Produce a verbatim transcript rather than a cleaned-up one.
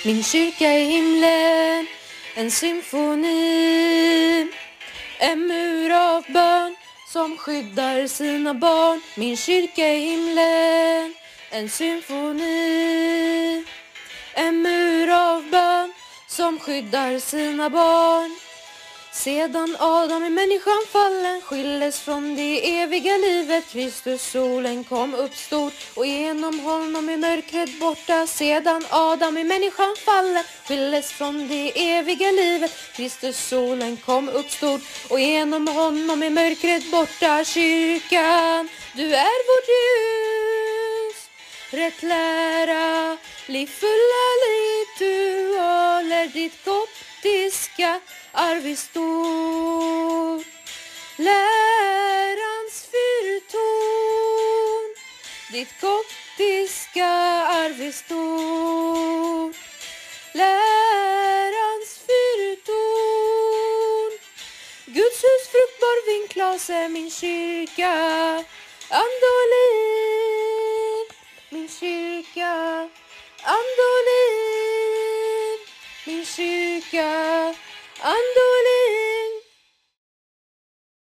Min kyrka i himlen, en symfoni, en mur av bön som skyddar sina barn. Min kyrka i himlen, en symfoni, en mur av bön som skyddar sina barn. Sedan Adam i människan fallen skildes från det eviga livet, Kristus solen kom upp stort och genom honom är mörkret borta. Sedan Adam i människan fallen skildes från det eviga livet, Kristus solen kom upp stort och genom honom är mörkret borta. Kyrkan, du är vårt ljus, rätt lära, livfulla ritualer, ditt koptiska arv är stor, lärans fyrton, ditt koptiska arv är stor, lärans fyrton. Guds hus fruktbar vinklas är min kyrka, and och liv, min kyrka.